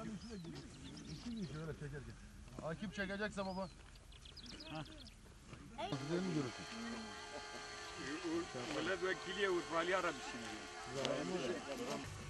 Şöyle çekerken. Akif çekecekse baba. Gidelim görürsün. Milletvekiliye Urfalı aramışsın.